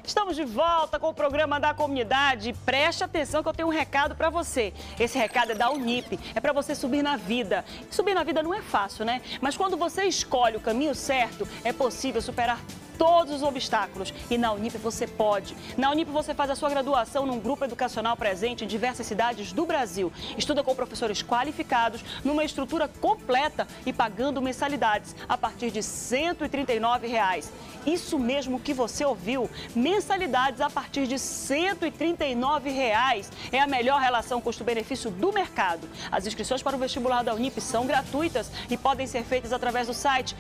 Estamos de volta com o programa da comunidade. Preste atenção que eu tenho um recado para você. Esse recado é da Unip, é para você subir na vida. Subir na vida não é fácil, né? Mas quando você escolhe o caminho certo, é possível superar todos os obstáculos. E na Unip você pode. Na Unip você faz a sua graduação num grupo educacional presente em diversas cidades do Brasil. Estuda com professores qualificados, numa estrutura completa e pagando mensalidades a partir de R$ 139. Isso mesmo que você ouviu, mensalidades a partir de R$ 139. É a melhor relação custo-benefício do mercado. As inscrições para o vestibular da Unip são gratuitas e podem ser feitas através do site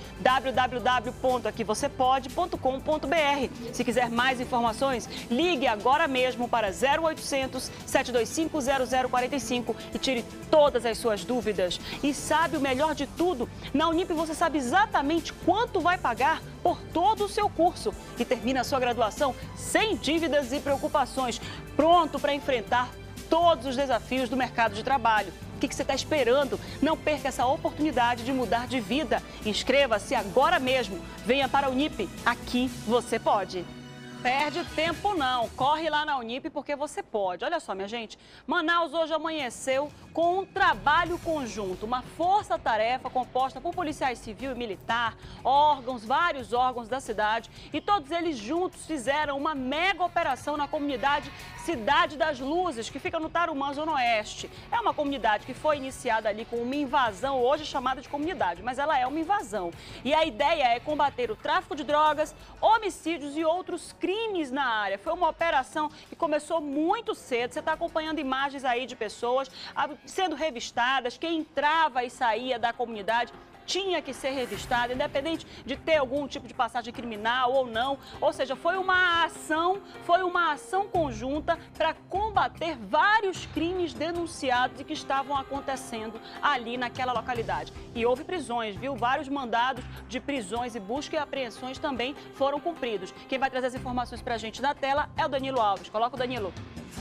www.aquivocepode.com.br. Se quiser mais informações, ligue agora mesmo para 0800 725 0045 e tire todas as suas dúvidas. E sabe o melhor de tudo? Na Unip você sabe exatamente quanto vai pagar por todo o seu curso e termina a sua graduação sem dívidas e preocupações, pronto para enfrentar todos os desafios do mercado de trabalho. O que você está esperando? Não perca essa oportunidade de mudar de vida. Inscreva-se agora mesmo. Venha para a Unip. Aqui você pode. Perde tempo não, corre lá na Unip porque você pode. Olha só, minha gente, Manaus hoje amanheceu com um trabalho conjunto, uma força-tarefa composta por policiais civil e militar, vários órgãos da cidade, e todos eles juntos fizeram uma mega operação na comunidade Cidade das Luzes, que fica no Tarumã, Zona Oeste. É uma comunidade que foi iniciada ali com uma invasão, hoje chamada de comunidade, mas ela é uma invasão. E a ideia é combater o tráfico de drogas, homicídios e outros crimes na área. Foi uma operação que começou muito cedo. Você está acompanhando imagens aí de pessoas sendo revistadas, quem entrava e saía da comunidade tinha que ser revistado, independente de ter algum tipo de passagem criminal ou não. Ou seja, foi uma ação conjunta para combater vários crimes denunciados e que estavam acontecendo ali naquela localidade. E houve prisões, viu? Vários mandados de prisões e busca e apreensões também foram cumpridos. Quem vai trazer as informações para a gente na tela é o Danilo Alves. Coloca o Danilo.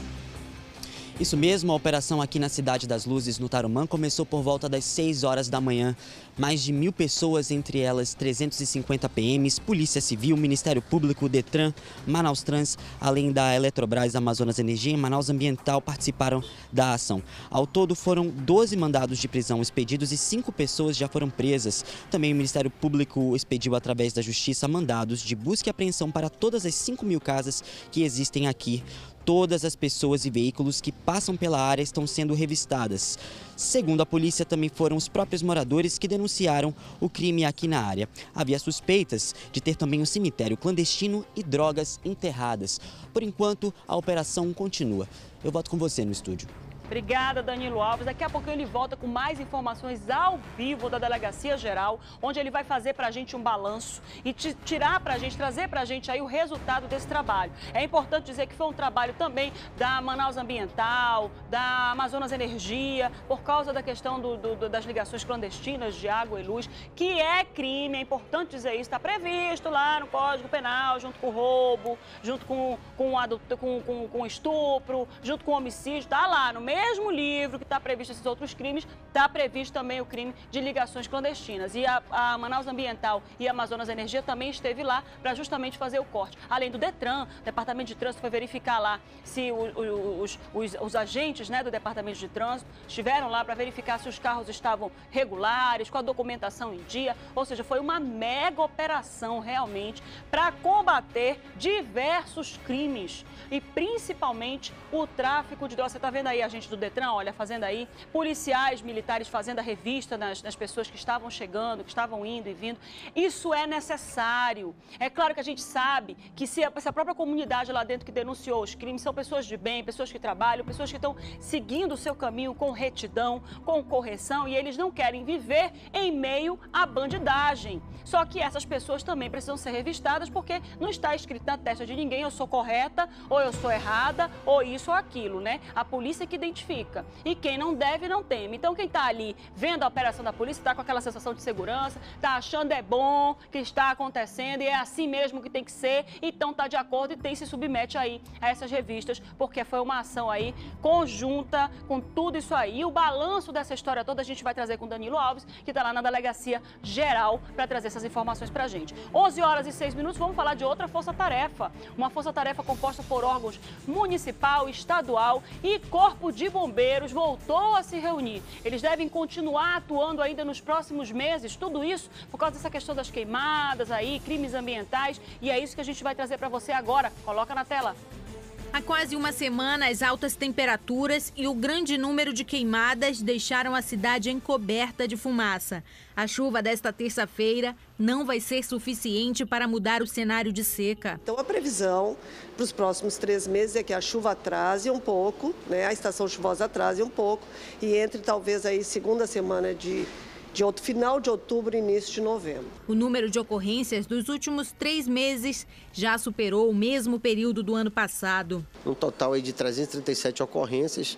Isso mesmo, a operação aqui na Cidade das Luzes, no Tarumã, começou por volta das 6 horas da manhã. Mais de 1.000 pessoas, entre elas 350 PMs, Polícia Civil, Ministério Público, Detran, Manaus Trans, além da Eletrobras, Amazonas Energia e Manaus Ambiental participaram da ação. Ao todo foram 12 mandados de prisão expedidos e 5 pessoas já foram presas. Também o Ministério Público expediu através da Justiça mandados de busca e apreensão para todas as 5.000 casas que existem aqui. Todas as pessoas e veículos que passam pela área estão sendo revistadas. Segundo a polícia, também foram os próprios moradores que denunciaram o crime aqui na área. Havia suspeitas de ter também um cemitério clandestino e drogas enterradas. Por enquanto, a operação continua. Eu volto com você no estúdio. Obrigada, Danilo Alves. Daqui a pouco ele volta com mais informações ao vivo da Delegacia Geral, onde ele vai fazer para a gente um balanço e trazer para a gente aí o resultado desse trabalho. É importante dizer que foi um trabalho também da Manaus Ambiental, da Amazonas Energia, por causa da questão das ligações clandestinas de água e luz, que é crime, é importante dizer isso, está previsto lá no Código Penal, junto com o roubo, junto com estupro, junto com homicídio, está lá no mesmo livro que está previsto esses outros crimes, está previsto também o crime de ligações clandestinas. E a Manaus Ambiental e a Amazonas Energia também esteve lá para justamente fazer o corte. Além do Detran, o Departamento de Trânsito foi verificar lá se os agentes, né, do Departamento de Trânsito estiveram lá para verificar se os carros estavam regulares, com a documentação em dia. Ou seja, foi uma mega operação realmente para combater diversos crimes e principalmente o tráfico de drogas. Você está vendo aí a gente do Detran, olha, fazendo aí, policiais militares fazendo a revista nas pessoas que estavam chegando, que estavam indo e vindo. Isso é necessário. É claro que a gente sabe que se a própria comunidade lá dentro que denunciou os crimes são pessoas de bem, pessoas que trabalham, pessoas que estão seguindo o seu caminho com retidão, com correção, e eles não querem viver em meio à bandidagem. Só que essas pessoas também precisam ser revistadas porque não está escrito na testa de ninguém eu sou correta, ou eu sou errada, ou isso ou aquilo, né? A polícia que identifica identifica. E quem não deve, não teme. Então, quem está ali vendo a operação da polícia, está com aquela sensação de segurança, está achando é bom, que está acontecendo e é assim mesmo que tem que ser, então está de acordo e se submete aí a essas revistas, porque foi uma ação aí conjunta com tudo isso aí. E o balanço dessa história toda a gente vai trazer com Danilo Alves, que está lá na Delegacia Geral para trazer essas informações para a gente. 11h06, vamos falar de outra força-tarefa. Uma força-tarefa composta por órgãos municipal, estadual e Corpo de Bombeiros voltou a se reunir. Eles devem continuar atuando ainda nos próximos meses, tudo isso por causa dessa questão das queimadas aí, crimes ambientais, e é isso que a gente vai trazer para você agora. Coloca na tela. Há quase uma semana, as altas temperaturas e o grande número de queimadas deixaram a cidade encoberta de fumaça. A chuva desta terça-feira não vai ser suficiente para mudar o cenário de seca. Então, a previsão para os próximos 3 meses é que a chuva atrase um pouco, né? A estação chuvosa atrase um pouco e entre talvez aí segunda semana de final de outubro e início de novembro. O número de ocorrências dos últimos 3 meses já superou o mesmo período do ano passado. Um total aí de 337 ocorrências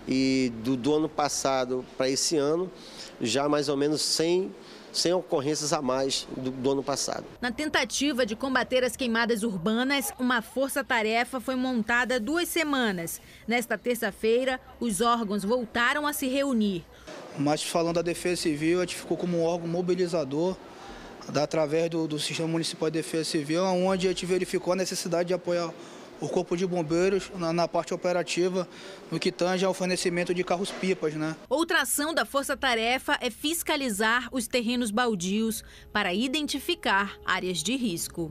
e do ano passado para esse ano, já mais ou menos 100 ocorrências a mais do ano passado. Na tentativa de combater as queimadas urbanas, uma força-tarefa foi montada há 2 semanas. Nesta terça-feira, os órgãos voltaram a se reunir. Mas falando da Defesa Civil, a gente ficou como um órgão mobilizador através do Sistema Municipal de Defesa Civil, onde a gente verificou a necessidade de apoiar o Corpo de Bombeiros na parte operativa, no que tange ao fornecimento de carros-pipas, né? Outra ação da Força-Tarefa é fiscalizar os terrenos baldios para identificar áreas de risco.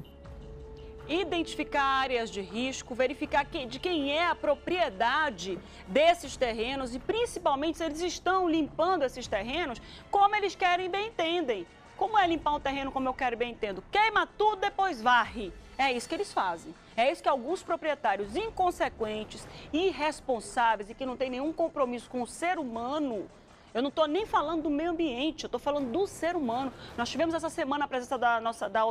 Identificar áreas de risco, verificar de quem é a propriedade desses terrenos e principalmente se eles estão limpando esses terrenos como eles querem e bem entendem. Como é limpar um terreno como eu quero e bem entendo? Queima tudo, depois varre. É isso que eles fazem. É isso que alguns proprietários inconsequentes, irresponsáveis e que não têm nenhum compromisso com o ser humano. Eu não estou nem falando do meio ambiente, eu estou falando do ser humano. Nós tivemos essa semana a presença da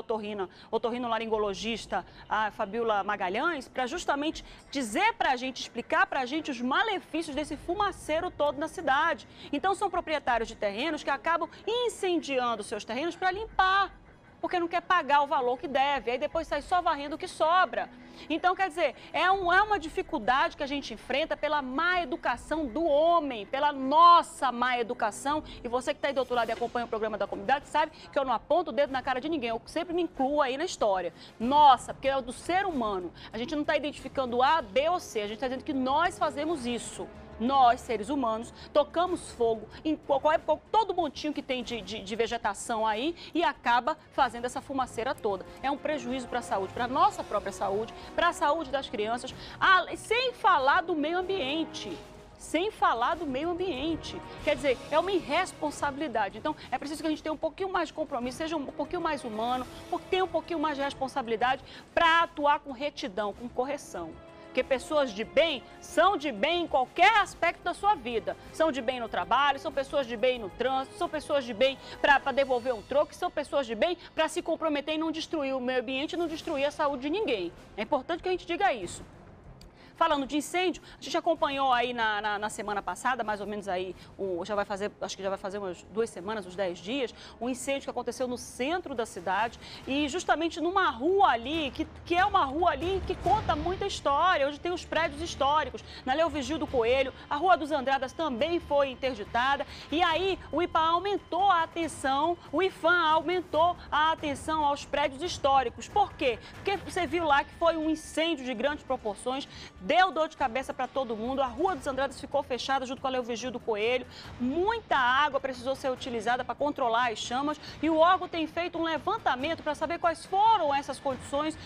otorrinolaringologista, a Fabiola Magalhães, para justamente dizer para a gente, explicar para a gente os malefícios desse fumaceiro todo na cidade. Então, são proprietários de terrenos que acabam incendiando seus terrenos para limpar, porque não quer pagar o valor que deve, aí depois sai só varrendo o que sobra. Então, quer dizer, é uma dificuldade que a gente enfrenta pela má educação do homem, pela nossa má educação. E você que está aí do outro lado e acompanha o programa da comunidade sabe que eu não aponto o dedo na cara de ninguém, eu sempre me incluo aí na história. Nossa, porque é do ser humano. A gente não está identificando A, B ou C, a gente está dizendo que nós fazemos isso. Nós, seres humanos, tocamos fogo em todo montinho que tem de vegetação aí e acaba fazendo essa fumaceira toda. É um prejuízo para a saúde, para a nossa própria saúde, para a saúde das crianças, sem falar do meio ambiente. Sem falar do meio ambiente. Quer dizer, é uma irresponsabilidade. Então, é preciso que a gente tenha um pouquinho mais de compromisso, seja um pouquinho mais humano, tenha um pouquinho mais de responsabilidade para atuar com retidão, com correção. Porque pessoas de bem são de bem em qualquer aspecto da sua vida. São de bem no trabalho, são pessoas de bem no trânsito, são pessoas de bem para devolver um troco, são pessoas de bem para se comprometer em não destruir o meio ambiente e não destruir a saúde de ninguém. É importante que a gente diga isso. Falando de incêndio, a gente acompanhou aí na semana passada, mais ou menos aí, acho que já vai fazer umas 2 semanas, uns 10 dias, um incêndio que aconteceu no centro da cidade e justamente numa rua ali, que é uma rua ali que conta muita história, onde tem os prédios históricos. Na Leovigildo Coelho, a Rua dos Andradas também foi interditada e aí o IPAM aumentou a atenção, o IFAM aumentou a atenção aos prédios históricos. Por quê? Porque você viu lá que foi um incêndio de grandes proporções, deu dor de cabeça para todo mundo, a Rua dos Andradas ficou fechada junto com a Leovigildo Coelho, muita água precisou ser utilizada para controlar as chamas e o órgão tem feito um levantamento para saber quais foram essas condições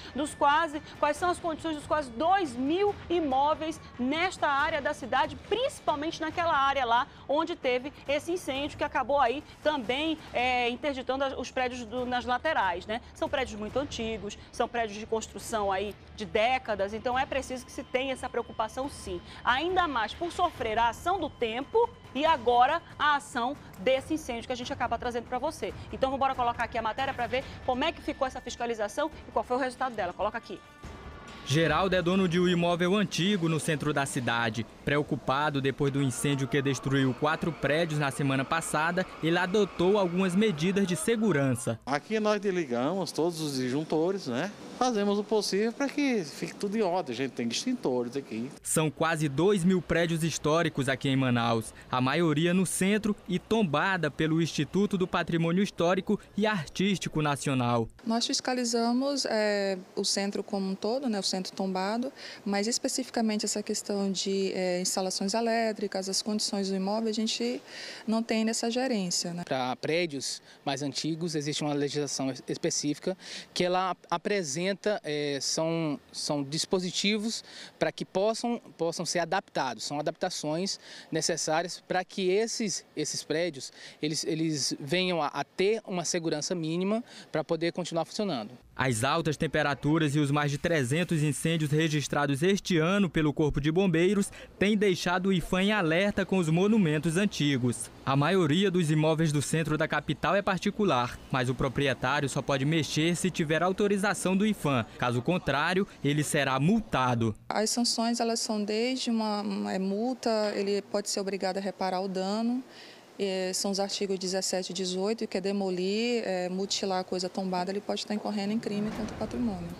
quais são as condições dos quase 2.000 imóveis nesta área da cidade, principalmente naquela área lá onde teve esse incêndio que acabou aí também interditando os prédios nas laterais, né? São prédios muito antigos, são prédios de construção aí de décadas, então é preciso que se tenha essa preocupação sim. Ainda mais por sofrer a ação do tempo e agora a ação desse incêndio que a gente acaba trazendo para você. Então vamos colocar aqui a matéria para ver como é que ficou essa fiscalização e qual foi o resultado dela. Coloca aqui. Geraldo é dono de um imóvel antigo no centro da cidade. Preocupado depois do incêndio que destruiu 4 prédios na semana passada, ele adotou algumas medidas de segurança. Aqui nós desligamos todos os disjuntores, né? Fazemos o possível para que fique tudo em ordem. A gente tem extintores aqui. São quase 2.000 prédios históricos aqui em Manaus, a maioria no centro e tombada pelo Instituto do Patrimônio Histórico e Artístico Nacional. Nós fiscalizamos o centro como um todo, né, o centro tombado, mas especificamente essa questão de instalações elétricas, as condições do imóvel, a gente não tem nessa gerência, né? Para prédios mais antigos, existe uma legislação específica que ela apresenta são dispositivos para que possam ser adaptados, são adaptações necessárias para que esses prédios eles venham a ter uma segurança mínima para poder continuar funcionando. As altas temperaturas e os mais de 300 incêndios registrados este ano pelo Corpo de Bombeiros têm deixado o IPHAN em alerta com os monumentos antigos. A maioria dos imóveis do centro da capital é particular, mas o proprietário só pode mexer se tiver autorização do IPHAN. Caso contrário, ele será multado. As sanções elas são desde uma multa, ele pode ser obrigado a reparar o dano. São os artigos 17 e 18, que é demolir, mutilar a coisa tombada, ele pode estar incorrendo em crime contra o patrimônio.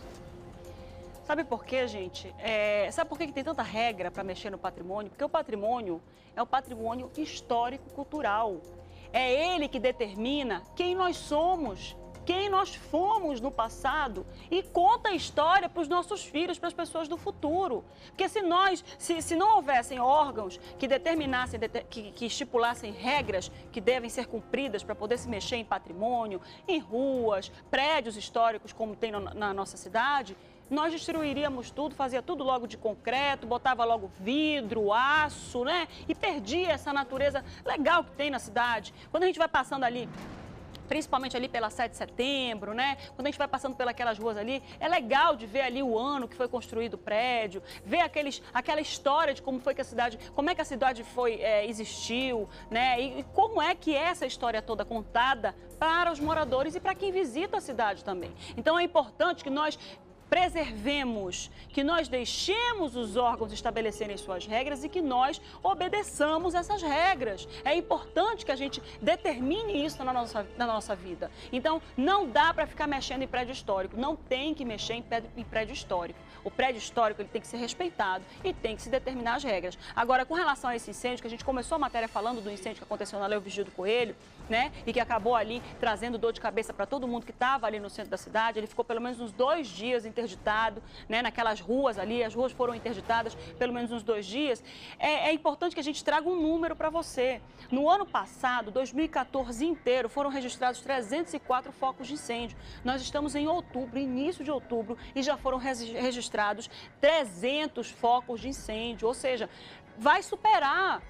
Sabe por quê, gente? Sabe por que tem tanta regra para mexer no patrimônio? Porque o patrimônio é o patrimônio histórico-cultural. É ele que determina quem nós somos, quem nós fomos no passado e conta a história para os nossos filhos, para as pessoas do futuro. Porque se não houvessem órgãos que determinassem, que estipulassem regras que devem ser cumpridas para poder se mexer em patrimônio, em ruas, prédios históricos como tem na nossa cidade, nós destruiríamos tudo, fazia tudo logo de concreto, botava logo vidro, aço, né? E perdia essa natureza legal que tem na cidade. Quando a gente vai passando ali, principalmente ali pela 7 de setembro, né? Quando a gente vai passando pelas ruas ali, é legal de ver ali o ano que foi construído o prédio, ver aquela história de como é que a cidade existiu, né? E como é que é essa história toda contada para os moradores e para quem visita a cidade também. Então é importante que nós preservemos, que nós deixemos os órgãos estabelecerem suas regras e que nós obedeçamos essas regras. É importante que a gente determine isso na nossa vida. Então, não dá para ficar mexendo em prédio histórico, não tem que mexer em prédio histórico. O prédio histórico ele tem que ser respeitado e tem que se determinar as regras. Agora, com relação a esse incêndio, que a gente começou a matéria falando do incêndio que aconteceu na Leo Vigílio do Coelho, né, e que acabou ali trazendo dor de cabeça para todo mundo que estava ali no centro da cidade, ele ficou pelo menos uns 2 dias interditado, né, naquelas ruas ali, as ruas foram interditadas pelo menos uns 2 dias. É importante que a gente traga um número para você. No ano passado, 2014 inteiro, foram registrados 304 focos de incêndio. Nós estamos em outubro, início de outubro, e já foram registrados 300 focos de incêndio, ou seja, vai superar.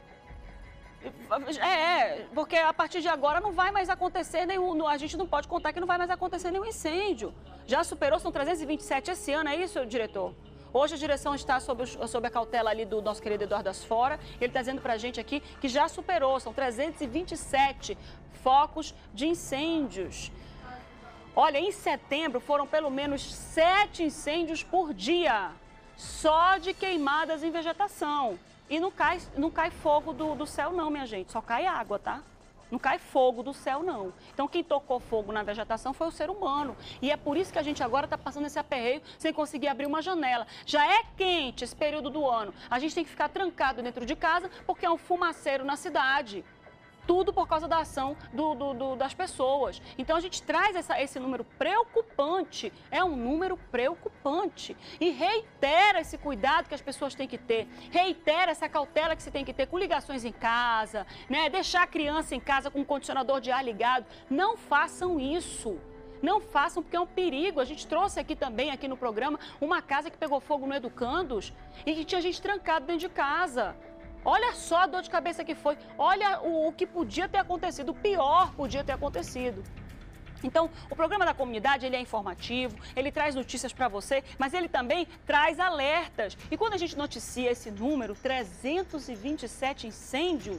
Porque a partir de agora não vai mais acontecer nenhum, a gente não pode contar que não vai mais acontecer nenhum incêndio. Já superou, são 327 esse ano, é isso, diretor? Hoje a direção está sob a cautela ali do nosso querido Eduardo Asfora. Ele está dizendo para a gente aqui que já superou, são 327 focos de incêndios. Olha, em setembro foram pelo menos 7 incêndios por dia, só de queimadas em vegetação. E não cai fogo do céu não, minha gente, só cai água, tá? Não cai fogo do céu, não. Então, quem tocou fogo na vegetação foi o ser humano. E é por isso que a gente agora está passando esse aperreio sem conseguir abrir uma janela. Já é quente esse período do ano. A gente tem que ficar trancado dentro de casa porque é um fumaceiro na cidade. Tudo por causa da ação das pessoas. Então, a gente traz esse número preocupante, é um número preocupante. E reitera esse cuidado que as pessoas têm que ter, reitera essa cautela que você tem que ter com ligações em casa, né? Deixar a criança em casa com o condicionador de ar ligado. Não façam isso. Não façam, porque é um perigo. A gente trouxe aqui também, aqui no programa, uma casa que pegou fogo no Educandos e que tinha gente trancada dentro de casa. Olha só a dor de cabeça que foi, olha o que podia ter acontecido, o pior podia ter acontecido. Então, o programa da comunidade, ele é informativo, ele traz notícias para você, mas ele também traz alertas. E quando a gente noticia esse número, 327 incêndios,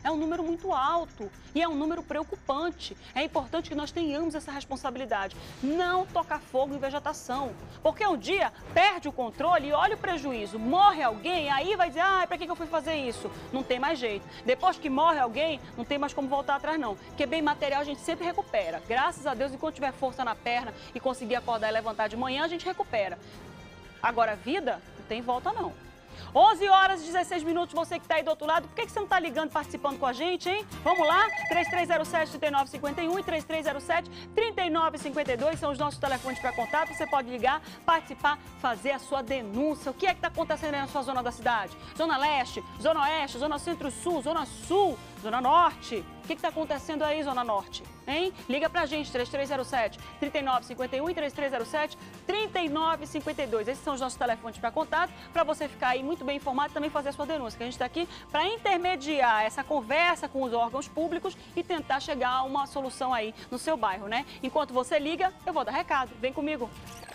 É um número muito alto e é um número preocupante. É importante que nós tenhamos essa responsabilidade. Não tocar fogo em vegetação, porque um dia perde o controle e olha o prejuízo. Morre alguém, aí vai dizer, para que eu fui fazer isso? Não tem mais jeito. Depois que morre alguém, não tem mais como voltar atrás não. Porque bem material a gente sempre recupera. Graças a Deus, enquanto tiver força na perna e conseguir acordar e levantar de manhã, a gente recupera. Agora, a vida não tem volta não. 11 horas e 16 minutos, você que está aí do outro lado, por que você não está ligando, participando com a gente, hein? Vamos lá, 3307-3951 e 3307-3952 são os nossos telefones para contato. Você pode ligar, participar, fazer a sua denúncia. O que é que está acontecendo aí na sua zona da cidade? Zona Leste, Zona Oeste, Zona Centro-Sul, Zona Sul, Zona Norte. O que está acontecendo aí, Zona Norte? Hein? Liga pra gente, 3307-3951 e 3307-3952. Esses são os nossos telefones para contato, para você ficar aí muito bem informado e também fazer a sua denúncia, que a gente está aqui para intermediar essa conversa com os órgãos públicos e tentar chegar a uma solução aí no seu bairro, né? Enquanto você liga, eu vou dar recado. Vem comigo.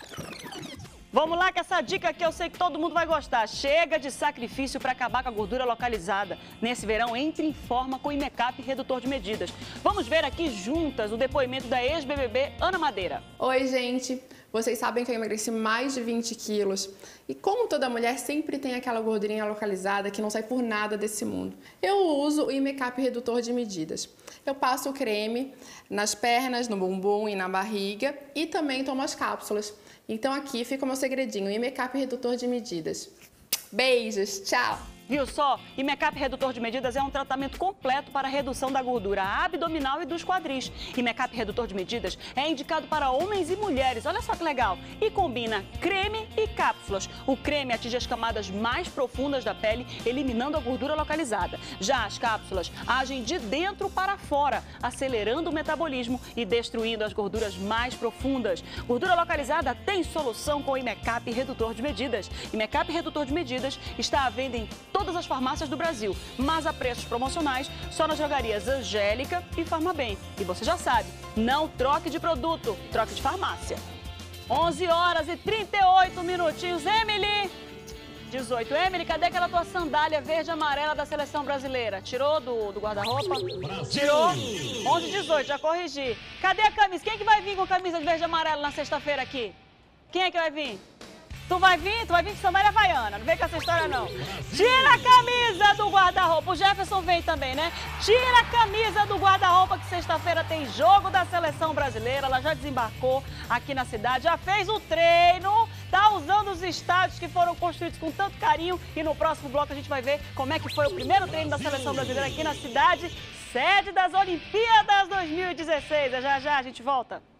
Vamos lá, que essa dica aqui eu sei que todo mundo vai gostar. Chega de sacrifício para acabar com a gordura localizada. Nesse verão, entre em forma com o Imecap Redutor de Medidas. Vamos ver aqui juntas o depoimento da ex-BBB Ana Madeira. Oi, gente. Vocês sabem que eu emagreci mais de 20 quilos. E como toda mulher, sempre tem aquela gordurinha localizada que não sai por nada desse mundo. Eu uso o Imecap Redutor de Medidas. Eu passo o creme nas pernas, no bumbum e na barriga e também tomo as cápsulas. Então aqui fica o meu segredinho, Imecap Redutor de Medidas. Beijos, tchau! Viu só? Imecap Redutor de Medidas é um tratamento completo para a redução da gordura abdominal e dos quadris. Imecap Redutor de Medidas é indicado para homens e mulheres, olha só que legal. E combina creme e cápsulas. O creme atinge as camadas mais profundas da pele, eliminando a gordura localizada. Já as cápsulas agem de dentro para fora, acelerando o metabolismo e destruindo as gorduras mais profundas. Gordura localizada tem solução com o Imecap Redutor de Medidas. Imecap Redutor de Medidas está à venda em todas as farmácias do Brasil, mas a preços promocionais só nas drogarias Angélica e Farmabem. E você já sabe, não troque de produto, troque de farmácia. 11 horas e 38 minutinhos. Emily! 18. Emily, cadê aquela tua sandália verde e amarela da seleção brasileira? Tirou do guarda-roupa? Tirou? 11 e 18, já corrigi. Cadê a camisa? Quem é que vai vir com camisa de verde e amarela na sexta-feira aqui? Quem é que vai vir? Tu vai vir com sandália havaiana, não vem com essa história não. Tira a camisa do guarda-roupa, o Jefferson vem também, né? Tira a camisa do guarda-roupa que sexta-feira tem jogo da seleção brasileira, ela já desembarcou aqui na cidade, já fez o treino, tá usando os estádios que foram construídos com tanto carinho e no próximo bloco a gente vai ver como é que foi o primeiro treino da seleção brasileira aqui na cidade, sede das Olimpíadas 2016. Já a gente volta.